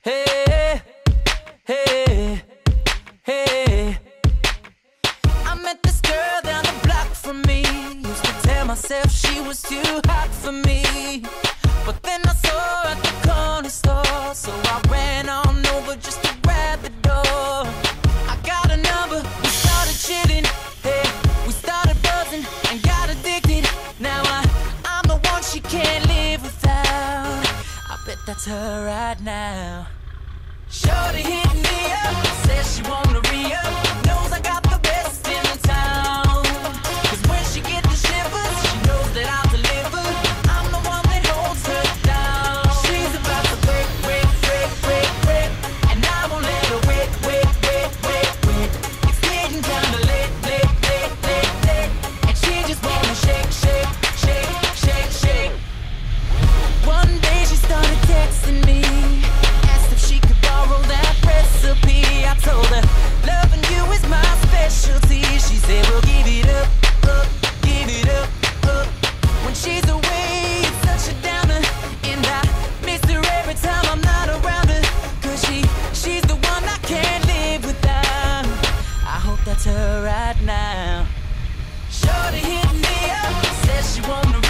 Hey, hey, hey. I met this girl down the block from me. Used to tell myself she was too hot for me, but then I saw her at the corner store, so I ran on over just to grab the door. I got a number, we started chilling, hey, we started buzzing and got addicted. Now I'm the one she can't live without. I bet that's her right now. Shorty hit me up, says she wanna re-up, knows I got the best in town. Cause when she get the shivers, she knows that I'll deliver. I'm the one that holds her down. She's about to break, and I won't let her wait. It's getting kinda late, and she just wanna shake. One day she started texting me, asked if she could borrow that recipe. I told her, loving you is my specialty. She said, well, give it up. When she's away, it's such a downer, and I miss her every time I'm not around her. Cause she's the one I can't live without. I hope that's her right now. Shorty hit me up, says she wanna